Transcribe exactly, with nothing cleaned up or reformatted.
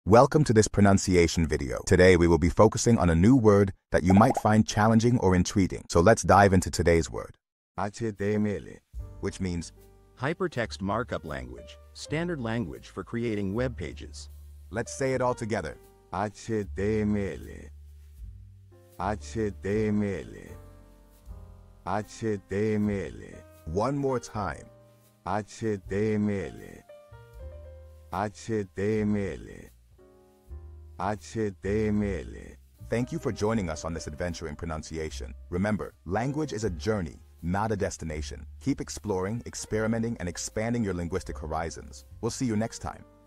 Welcome to this pronunciation video. Today we will be focusing on a new word that you might find challenging or intriguing. So let's dive into today's word, H T M L, which means Hypertext Markup Language, standard language for creating web pages. let's say it all together. H T M L, H T M L, H T M L, One more time. H T M L, H T M L, H T M L. Thank you for joining us on this adventure in pronunciation. Remember, language is a journey, not a destination. Keep exploring, experimenting, and expanding your linguistic horizons. We'll see you next time.